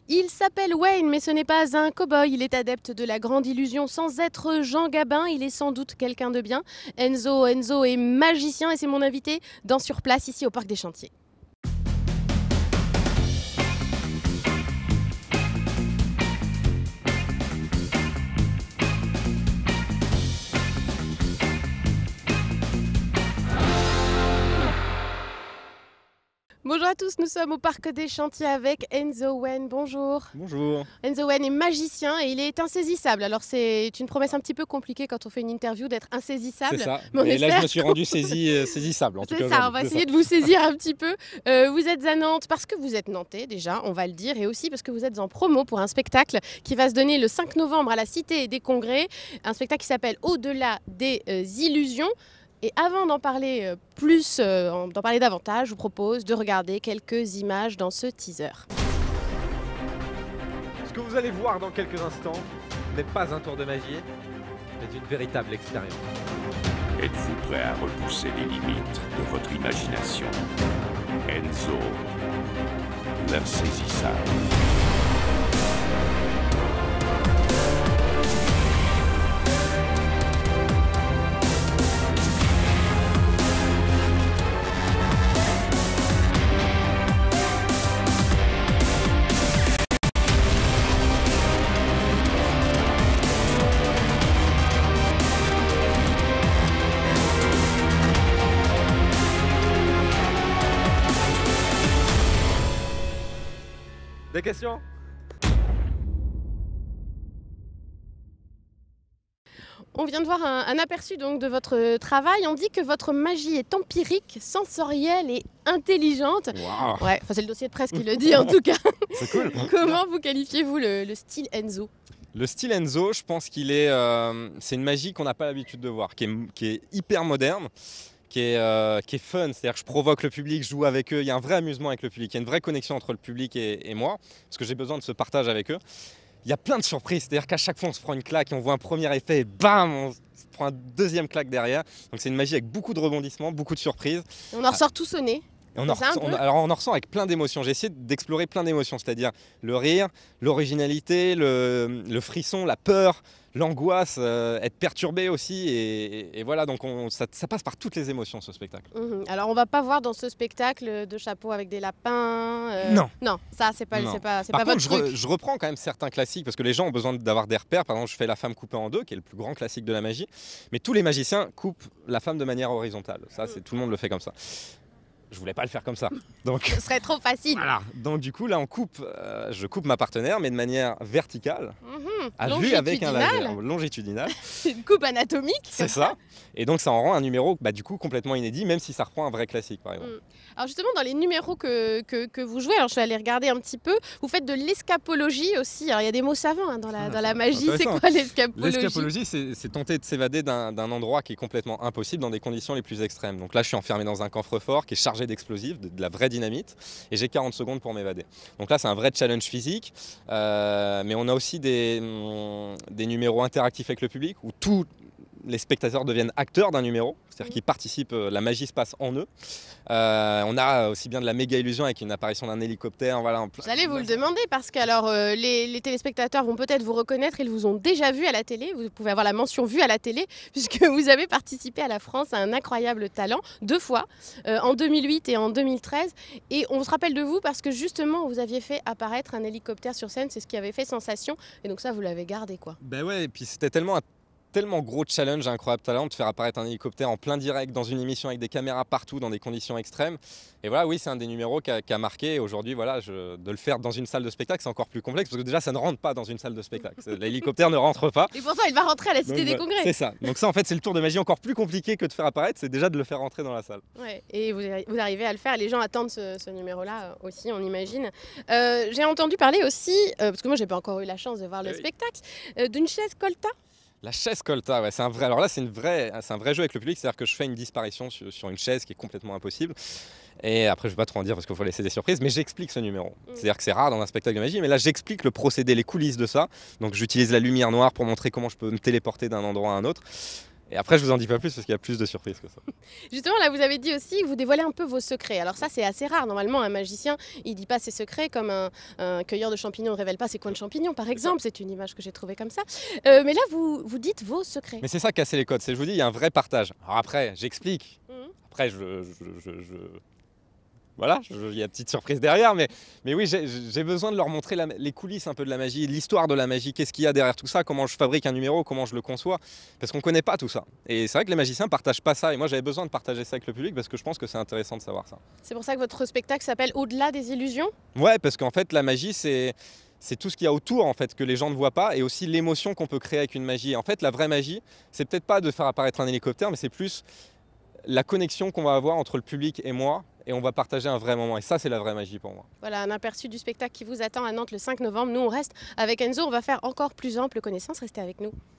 Il s'appelle Wayne, mais ce n'est pas un cow-boy. Il est adepte de la grande illusion sans être Jean Gabin. Il est sans doute quelqu'un de bien. Enzo est magicien et c'est mon invité dans Sur Place ici au Parc des Chantiers. Bonjour à tous, nous sommes au Parc des Chantiers avec Enzo Wayne. Bonjour. Bonjour. Enzo Wayne est magicien et il est insaisissable. Alors c'est une promesse un petit peu compliquée quand on fait une interview d'être insaisissable. C'est ça. Mais Et là, je me suis rendu saisissable en tout cas. C'est ça, on va essayer de vous saisir un petit peu. Vous êtes à Nantes parce que vous êtes nantais déjà, on va le dire, et aussi parce que vous êtes en promo pour un spectacle qui va se donner le 5 novembre à la Cité des Congrès. Un spectacle qui s'appelle Au-delà des illusions. Et avant d'en parler d'en parler davantage, je vous propose de regarder quelques images dans ce teaser. Ce que vous allez voir dans quelques instants n'est pas un tour de magie, mais une véritable expérience. Êtes-vous prêt à repousser les limites de votre imagination? Enzo, l'insaisissable. Des questions? On vient de voir un aperçu donc de votre travail. On dit que votre magie est empirique, sensorielle et intelligente. Waouh, Ouais, enfin c'est le dossier de presse qui le dit en tout cas. c'est cool. Comment vous qualifiez-vous le style Enzo? Le style Enzo, je pense qu'il est, c'est une magie qu'on n'a pas l'habitude de voir, qui est hyper moderne, qui est fun. C'est-à-dire que je provoque le public, je joue avec eux. Il y a un vrai amusement avec le public. Il y a une vraie connexion entre le public et moi, parce que j'ai besoin de ce partage avec eux. Il y a plein de surprises, c'est-à-dire qu'à chaque fois on se prend une claque et on voit un premier effet et bam, on se prend un deuxième claque derrière. Donc c'est une magie avec beaucoup de rebondissements, beaucoup de surprises. On en ressort tout sonné. Et on en ressent avec plein d'émotions. J'ai essayé d'explorer plein d'émotions, c'est-à-dire le rire, l'originalité, le frisson, la peur, l'angoisse, être perturbé aussi. Et voilà, donc ça passe par toutes les émotions ce spectacle. Alors on va pas voir dans ce spectacle de chapeaux avec des lapins. Non. Non, ça c'est pas, Non. c'est pas Par votre contre, truc. je reprends quand même certains classiques parce que les gens ont besoin d'avoir des repères. Par exemple, je fais La femme coupée en deux, qui est le plus grand classique de la magie. Mais tous les magiciens coupent la femme de manière horizontale. Ça, tout le monde le fait comme ça. Je voulais pas le faire comme ça. Donc, Ce serait trop facile. voilà. Donc du coup, là, je coupe ma partenaire, mais de manière verticale, à vue avec un laser longitudinal. C'est une coupe anatomique. C'est ça. Et donc ça en rend un numéro du coup complètement inédit, même si ça reprend un vrai classique par exemple. Alors justement, dans les numéros que vous jouez, alors je suis allée regarder un petit peu, vous faites de l'escapologie aussi. Alors il y a des mots savants dans la magie. C'est intéressant. quoi l'escapologie? L'escapologie, c'est tenter de s'évader d'un endroit qui est complètement impossible dans des conditions les plus extrêmes. Donc là, je suis enfermé dans un coffre-fort qui est chargé d'explosifs, de la vraie dynamite, et j'ai 40 secondes pour m'évader. Donc là, c'est un vrai challenge physique, mais on a aussi des numéros interactifs avec le public où tous les spectateurs deviennent acteurs d'un numéro, c'est-à-dire qu'ils participent, la magie se passe en eux. On a aussi bien de la méga illusion avec une apparition d'un hélicoptère. Voilà, J'allais vous le demander parce que alors, les téléspectateurs vont peut-être vous reconnaître, ils vous ont déjà vu à la télé, vous pouvez avoir la mention vue à la télé puisque vous avez participé à la France à un incroyable talent 2 fois, en 2008 et en 2013. Et on se rappelle de vous parce que justement vous aviez fait apparaître un hélicoptère sur scène, c'est ce qui avait fait sensation et donc ça vous l'avez gardé quoi. Ben ouais, et puis c'était tellement gros challenge, incroyable talent de faire apparaître un hélicoptère en plein direct dans une émission avec des caméras partout dans des conditions extrêmes. Et voilà, oui, c'est un des numéros qui a marqué. Et aujourd'hui, voilà, de le faire dans une salle de spectacle, c'est encore plus complexe parce que déjà, ça ne rentre pas dans une salle de spectacle. L'hélicoptère ne rentre pas. Et pourtant il va rentrer à la Cité des Donc, Congrès. c'est ça. Donc ça, en fait, c'est le tour de magie encore plus compliqué que de faire apparaître. C'est déjà de le faire rentrer dans la salle. Ouais, et vous arrivez à le faire, les gens attendent ce numéro-là aussi, on imagine. J'ai entendu parler aussi, parce que moi j'ai pas encore eu la chance de voir le Oui. spectacle, d'une chaise Colta. La chaise Colta, ouais, c'est un vrai. Alors là, c'est un vrai jeu avec le public, c'est-à-dire que je fais une disparition sur une chaise qui est complètement impossible. Et après, je ne vais pas trop en dire parce qu'il faut laisser des surprises, mais j'explique ce numéro. C'est-à-dire que c'est rare dans un spectacle de magie, mais là, j'explique le procédé, les coulisses de ça. Donc, j'utilise la lumière noire pour montrer comment je peux me téléporter d'un endroit à un autre. Et après, je vous en dis pas plus parce qu'il y a plus de surprises que ça. Justement, là, vous avez dit aussi que vous dévoilez un peu vos secrets. Alors ça, c'est assez rare. Normalement, un magicien, il dit pas ses secrets comme un cueilleur de champignons ne révèle pas ses coins de champignons, par exemple. C'est une image que j'ai trouvée comme ça. Mais là, vous dites vos secrets. Mais c'est ça, casser les codes. C'est, je vous dis, il y a un vrai partage. Alors après, j'explique. Mhm. Après, voilà, il y a une petite surprise derrière, mais oui, j'ai besoin de leur montrer les coulisses un peu de la magie, l'histoire de la magie, qu'est-ce qu'il y a derrière tout ça, comment je fabrique un numéro, comment je le conçois, parce qu'on ne connaît pas tout ça. Et c'est vrai que les magiciens ne partagent pas ça, et moi j'avais besoin de partager ça avec le public, parce que je pense que c'est intéressant de savoir ça. C'est pour ça que votre spectacle s'appelle Au-delà des illusions. Ouais, parce qu'en fait, la magie, c'est tout ce qu'il y a autour en fait que les gens ne voient pas, et aussi l'émotion qu'on peut créer avec une magie. Et en fait, la vraie magie, c'est peut-être pas de faire apparaître un hélicoptère, mais c'est plus la connexion qu'on va avoir entre le public et moi, et on va partager un vrai moment. Et ça, c'est la vraie magie pour moi. Voilà, un aperçu du spectacle qui vous attend à Nantes le 5 novembre. Nous, on reste avec Enzo. On va faire encore plus ample connaissance. Restez avec nous.